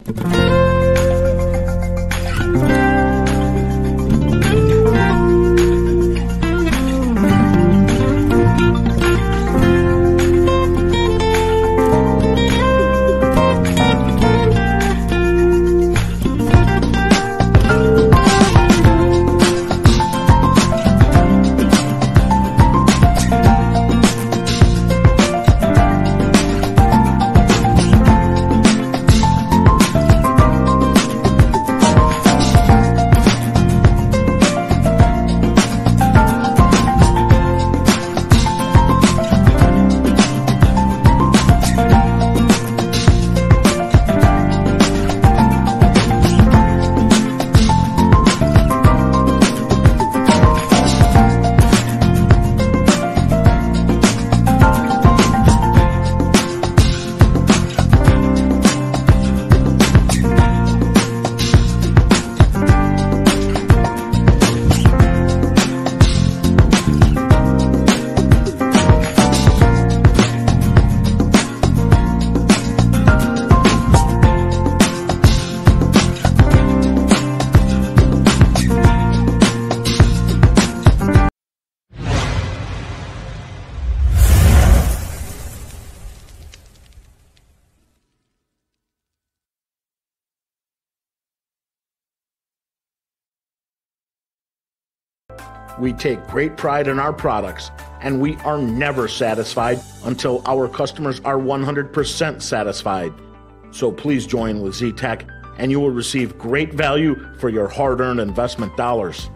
We take great pride in our products, and we are never satisfied until our customers are 100% satisfied. So please join with Zetec, and you will receive great value for your hard-earned investment dollars.